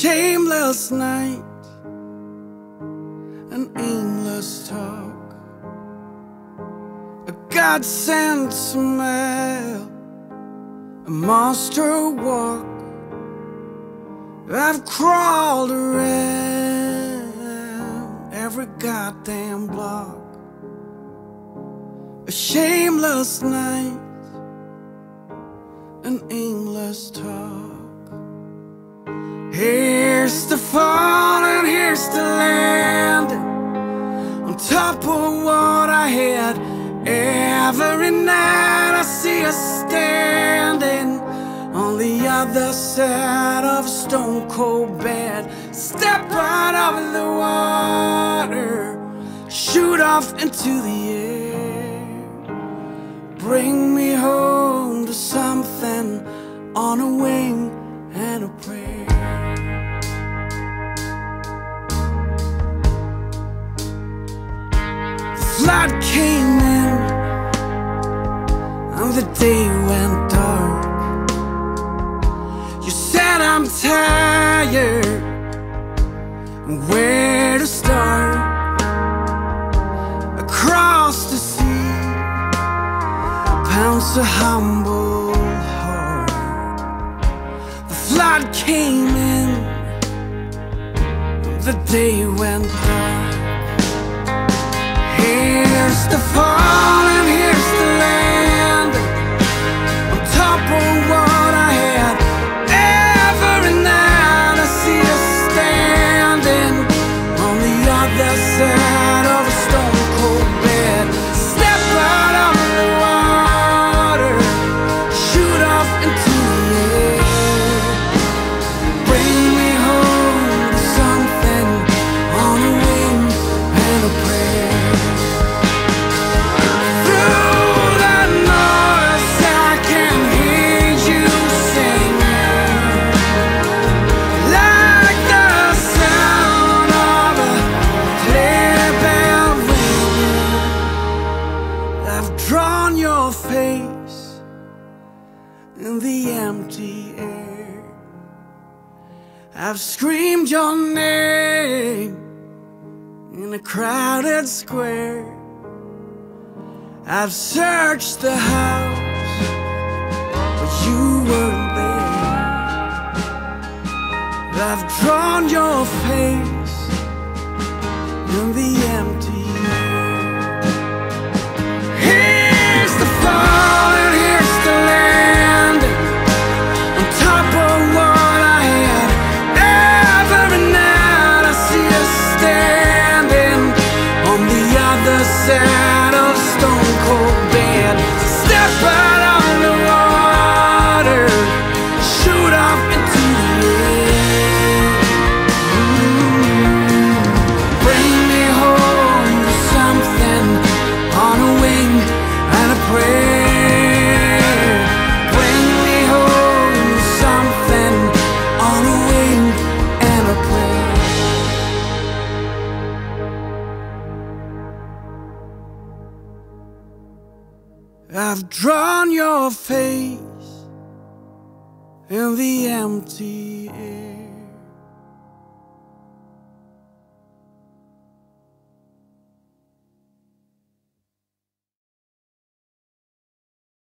shameless night, an aimless talk, a God-sent smile, a monster walk. I've crawled around every goddamn block. A shameless night, an aimless talk. Here's the fall and here's the land, on top of what I had. Every night I see us standing on the other side of a stone cold bed. Step out of the water, shoot off into the air, bring me home to something on a wing and a prayer. The flood came in and the day went dark. You said I'm tired, and where to start? Across the sea pounds a humble heart. The flood came in, the day went dark. Here's the fall and here's the land, on top of what I had. Every night I see us standing on the other side of a stone cold bed. Step out of the water, shoot off into the air, bring me home to something on a wing and a prayer. Through the noise I can hear you singing, like the sound of a clear bell ringing. I've drawn your face in the empty air, I've screamed your name in a crowded square. I've searched the house, but you weren't there. I've drawn your face in the empty air. Here's the fall and here's the land, on top of what I had. Every night I see us standing on the other side of a stone cold bed. Step out on the water, shoot off into the air, bring me home to something on a wing and a prayer. Bring me home to something on a wing and a prayer. I've drawn your face in the empty air.